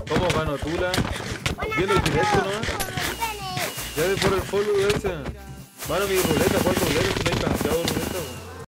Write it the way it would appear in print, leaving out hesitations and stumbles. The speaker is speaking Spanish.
¿Cómo gano Tula? Viendo el directo, ¿no? Ya de por el follow ese. Mano, mi ruleta, ¿cuál ruleta? Si no hay canjeado ruleta, weón.